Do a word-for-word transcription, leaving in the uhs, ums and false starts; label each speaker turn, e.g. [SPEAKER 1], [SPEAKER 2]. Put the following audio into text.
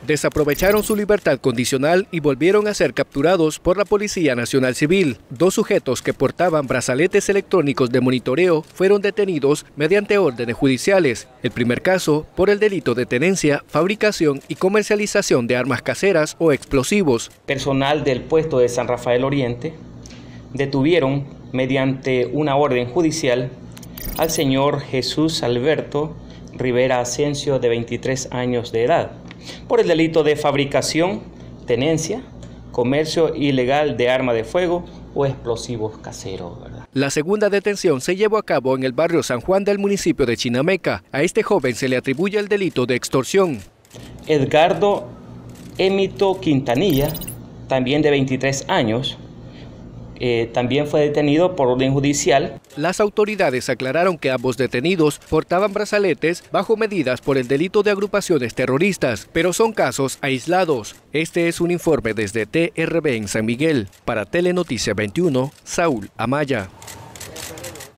[SPEAKER 1] desaprovecharon su libertad condicional y volvieron a ser capturados por la Policía Nacional Civil. Dos sujetos que portaban brazaletes electrónicos de monitoreo fueron detenidos mediante órdenes judiciales. El primer caso por el delito de tenencia, fabricación y comercialización de armas caseras o explosivos.
[SPEAKER 2] Personal del puesto de San Rafael Oriente detuvieron mediante una orden judicial al señor Jesús Alberto Rivera Asensio, de veintitrés años de edad, por el delito de fabricación, tenencia, comercio ilegal de arma de fuego o explosivos caseros, ¿verdad?
[SPEAKER 1] La segunda detención se llevó a cabo en el barrio San Juan del municipio de Chinameca. A este joven se le atribuye el delito de extorsión.
[SPEAKER 2] Edgardo Emito Quintanilla, también de veintitrés años, Eh, también fue detenido por orden judicial.
[SPEAKER 1] Las autoridades aclararon que ambos detenidos portaban brazaletes bajo medidas por el delito de agrupaciones terroristas, pero son casos aislados. Este es un informe desde T R B en San Miguel. Para Telenoticia veintiuno, Saúl Amaya.